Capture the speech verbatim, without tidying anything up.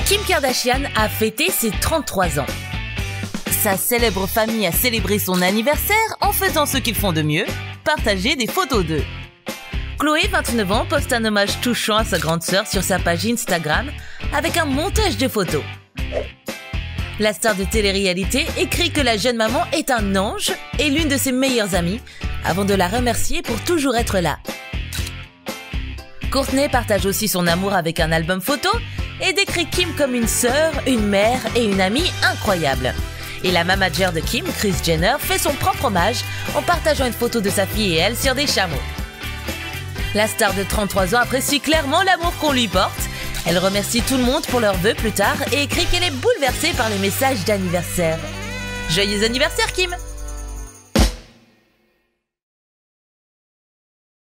Kim Kardashian a fêté ses trente-trois ans. Sa célèbre famille a célébré son anniversaire en faisant ce qu'ils font de mieux, partager des photos d'eux. Khloé, vingt-neuf ans, poste un hommage touchant à sa grande sœur sur sa page Instagram avec un montage de photos. La star de télé-réalité écrit que la jeune maman est un ange et l'une de ses meilleures amies, avant de la remercier pour toujours être là. Kourtney partage aussi son amour avec un album photo et décrit Kim comme une sœur, une mère et une amie incroyable. Et la manager de Kim, Kris Jenner, fait son propre hommage en partageant une photo de sa fille et elle sur des chameaux. La star de trente-trois ans apprécie clairement l'amour qu'on lui porte. Elle remercie tout le monde pour leurs vœux plus tard et écrit qu'elle est bouleversée par les messages d'anniversaire. Joyeux anniversaire, Kim!